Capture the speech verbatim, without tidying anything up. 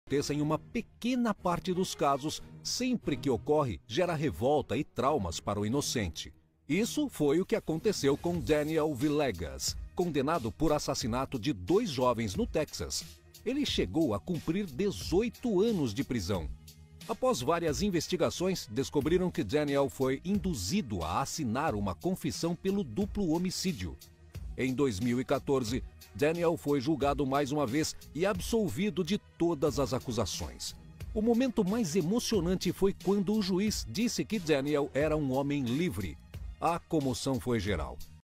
aconteça em uma pequena parte dos casos, sempre que ocorre, gera revolta e traumas para o inocente. Isso foi o que aconteceu com Daniel Villegas, condenado por assassinato de dois jovens no Texas. Ele chegou a cumprir dezoito anos de prisão. Após várias investigações, descobriram que Daniel foi induzido a assinar uma confissão pelo duplo homicídio. Em dois mil e quatorze, Daniel foi julgado mais uma vez e absolvido de todas as acusações. O momento mais emocionante foi quando o juiz disse que Daniel era um homem livre. A comoção foi geral.